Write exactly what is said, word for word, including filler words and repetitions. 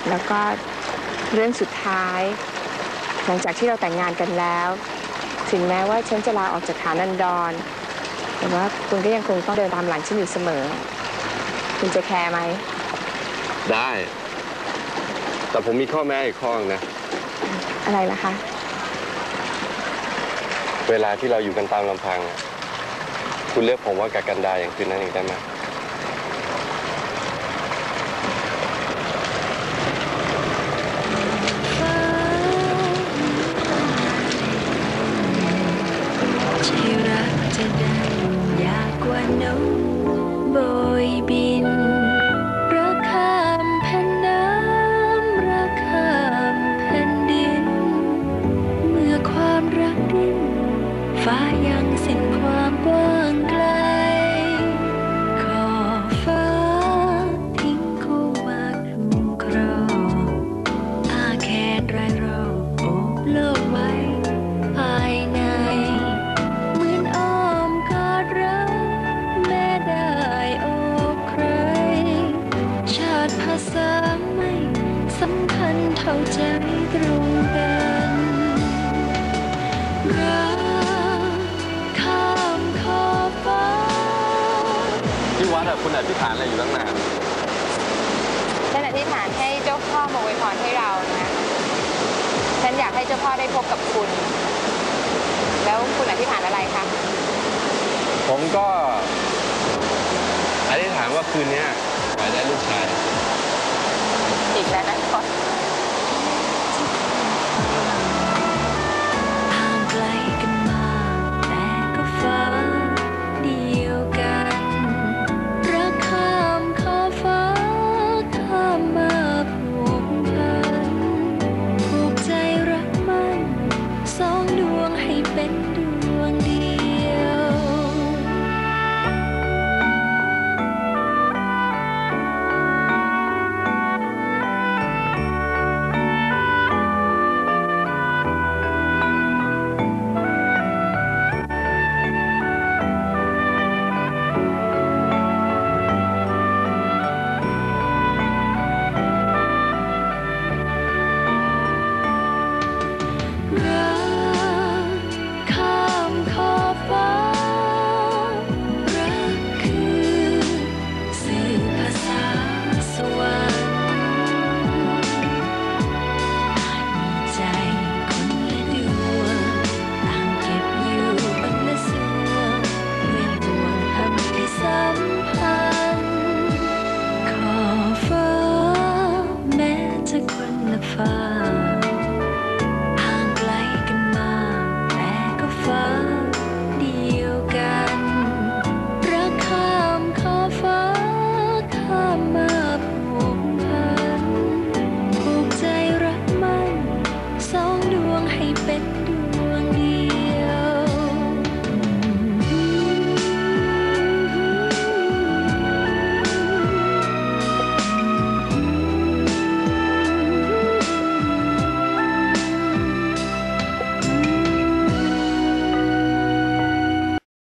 แล้วก็เรื่องสุดท้ายหลังจากที่เราแต่งงานกันแล้วถึงแม้ว่าฉันจะลาออกจากฐานันดรแต่ว่าคุณก็ยังคงต้องเดินตามหลังฉันอยู่เสมอคุณจะแคร์ไหมได้แต่ผมมีข้อแม้อีกข้อนะอะไรล่ะคะเวลาที่เราอยู่กันตามลำพังคุณเลือกผมว่ากับกันดาอย่างคืนนั้นอีกได้ไหมที่รักจะได้ยากกว่านกโบยบินรักข้ามแผ่นน้ำรักข้ามแผ่นดินเมื่อความรักดิ้นฟ้ายังสิ้นความกว้างไกลขอบฟ้าทิ้งคู่มาคุ้มครองอาแขนรายรอบโอบโลกไว้ภายในเหมือนอ้อมกอดรักแม้ได้โอบใครชาติภาษาไม่สำคัญเท่าใจตรงกันรักข้ามขอบฟ้าที่วัดอะคุณอธิษฐานอะไรอยู่ตั้งนานฉันอธิษฐานให้เจ้าพ่อมาอวยพรให้เรานะฉันอยากให้เจ้าพ่อได้พบกับคุณแล้วคุณอธิษฐานอะไรคะผมก็อธิษฐานว่าคืนนี้ขอได้ลูกชายอีกแล้วนะก่อนห่างไกลกันมาแต่ก็ฟ้าเดียวกันรักข้ามขอบฟ้าข้ามมาผูกพันผูกใจรักมันสองดวงให้เป็นดวงเดียวรักข้ามขอบฟ้ารักคือสื่อภาษาสวรรค์อาจมีใจคนละดวงต่างเก็บอยู่บนละส่วนด้วยบ่วงทำให้สัมพันธ์ขอบฟ้าแม้จะคนละฟ้าห่างไกลกันมาแต่ก็ฟ้าเดียวกันรักข้ามขอบฟ้าข้ามมาผูกพันผูกใจรักมันสองดวงให้เป็นด